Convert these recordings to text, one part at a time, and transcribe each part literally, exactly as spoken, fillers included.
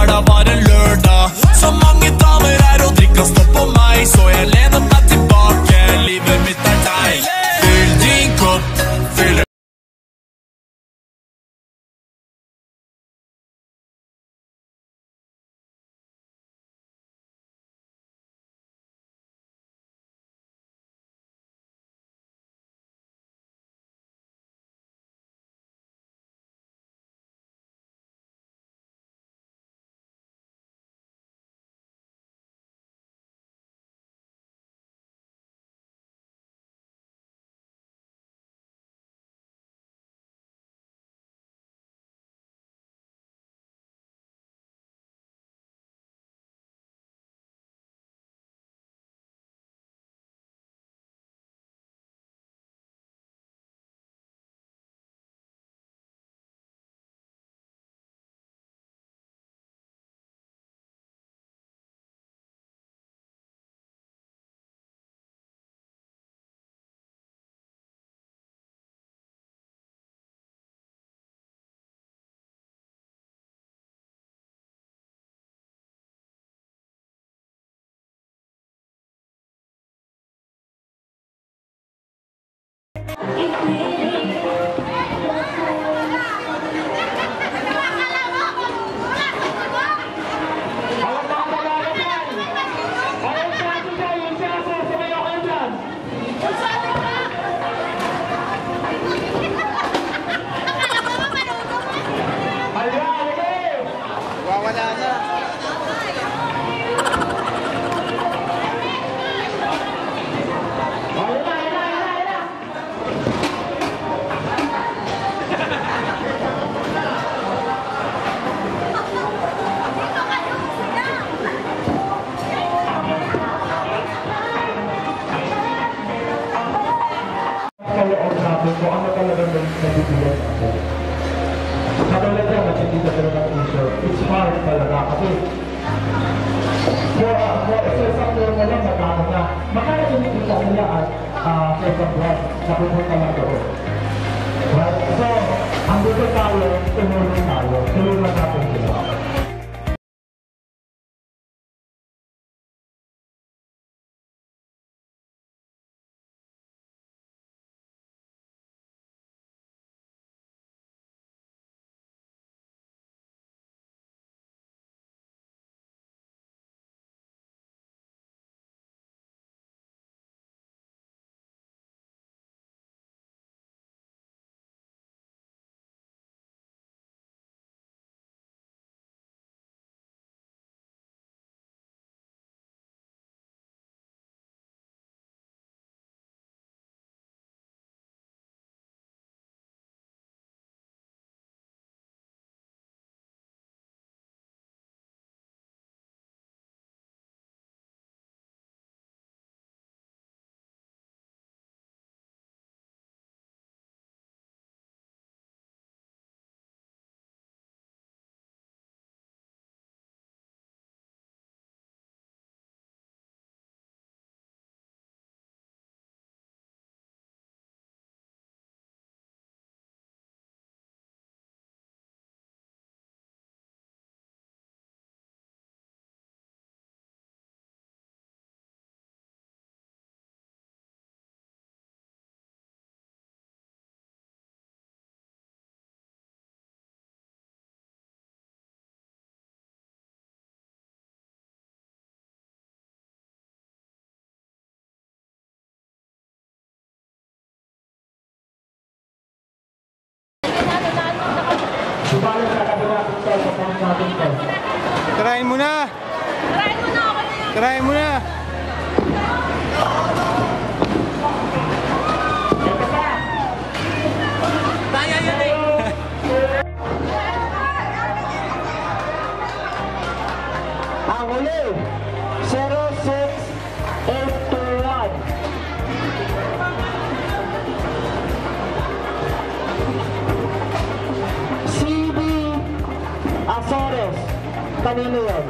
hverdag var en lørdag. Så mange damer her og drikka stå på meg, så jeg lener meg tilbake, livet mitt er deg. Fyll din kopp, fyll den. Kung ano talagang nabibigyan ako. Katulad yan, at hindi na talaga t-shirt. It's hard talaga kasi for, uh, for sa isang floor na lang, magkano na. Magkano kinikita nila at uh, sa isang brand na pupunta lang doon. Right? So, ang dito tayo, tumulong tayo. Tulungan natin sila. Tarayin mo na! Tarayin mo na ako! Tarayin mo na! Kaya yan eh! Ang huli, zero six eight two one. C B Azores. Kanino yun?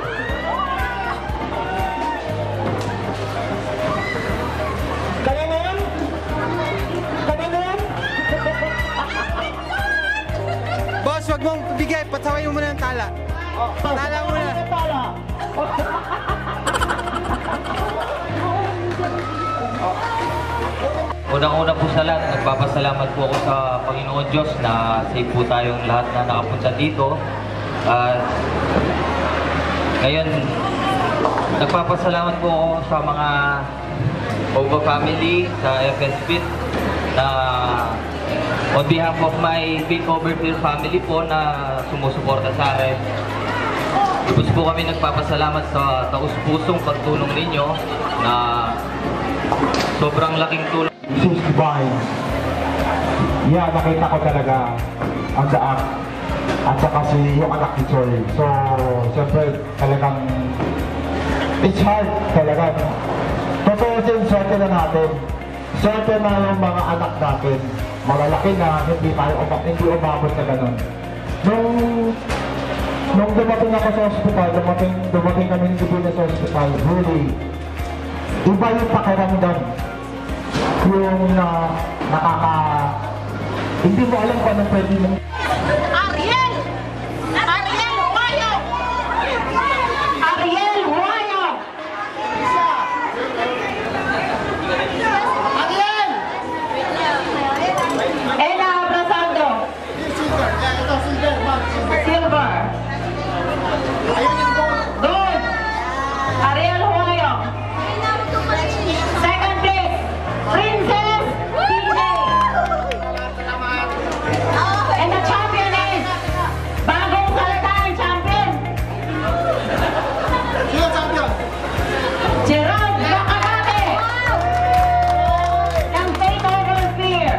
Kanino yun? Kanino yun? Boss, wag mong bigay. Patsaway mo muna ng tala. Tala muna. Tala. Unang-una po sa lahat, nagpapasalamat po ako sa Panginoon Diyos na safe po tayong lahat na nakapunta dito. At ngayon, nagpapasalamat po ako sa mga Oba family, sa F S P I T, na on behalf of my Big Overfield family po na sumusuporta sa akin. Tapos po kami nagpapasalamat sa taus-pusong pagtulong ninyo na sobrang laking tulong. Sus Vine. Yeah, nakita ko talaga ang daan. At saka si yung anak ni Joy. So, siyempre talagang it's hard talaga. Totoo din, swerte na natin. Swerte na yung mga anak natin. Malalaki na, hindi tayo umabot, hindi umabot na ganun. Nung nung dumating ako sa hospital, dumating, dumating kami ni Divina sa hospital, really, iba yung pakiramdam. Yung na uh, nakaka... Hindi mo alam kung anong pwede mong... Ariel! Ariel Huayo! Ariel Huayo! Ariel! Ella Abrasando! Silver! Gold! Ariel Huayo! Second place! Princess P J! And the champion is Bagong Salatan champion! Sino champion? Gerald Gacalate! Ng Faith Over Fear!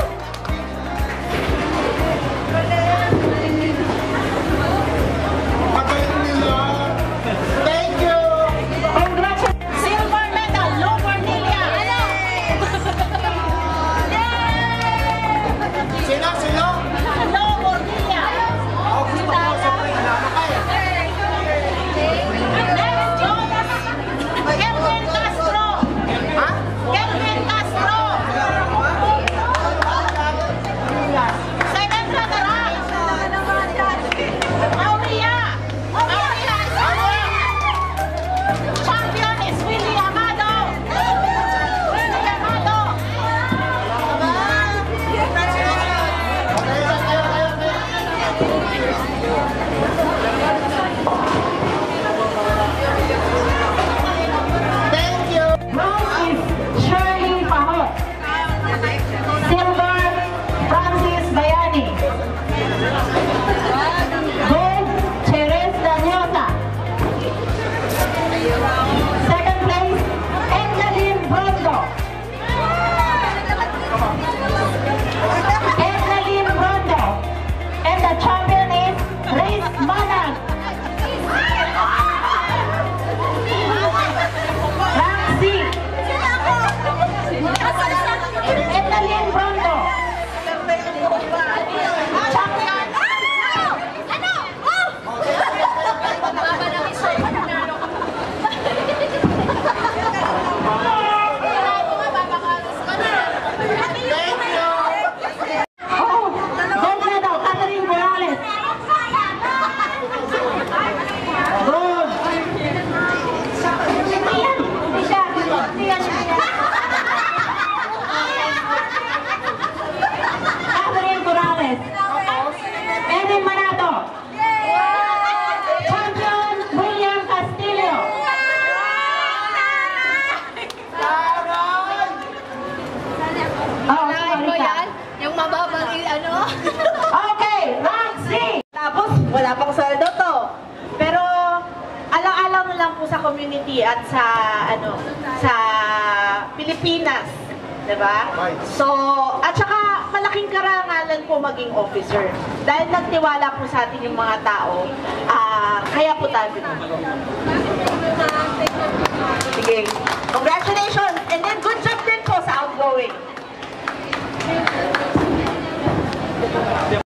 Thank you! Congratulations! Silver medal, Lo Cornelia! Sino? Sino? Lo Cornelia! Ako gusto ko sa kailangan kayo. Next, Kelvin Castro! Ha? Kelvin Castro! Second runner-up! Aurea! Aurea! Champion is Willie Amado! Willie Amado! Thank you! Bronze is Shirley Pahot. Silver, Francis Bayani. Gold, Cheres Danyosa. Second place, Ednaline Brondo. Ednaline Brondo. And the champion is Reis Manag. Rank C. Ednaline Brondo. Champion. Ano? Oh, gold medal, Catherine Morales. Gold. Hindi yan. Hindi siya. Hindi yan siya. Catherine Morales. Erin Manato. Champion William Castillo. Oh, Unahin mo sorry ka. yan? Yung mababang i- ano? Okay, rank C. Tapos, wala pang sweldo to. Pero, alang-alang lang po sa community at sa, ano, sa Pilipinas. Diba? So, at saka, malaking karangalan po maging officer. Dahil nagtiwala po sa atin yung mga tao, ah, kaya po tayo pinag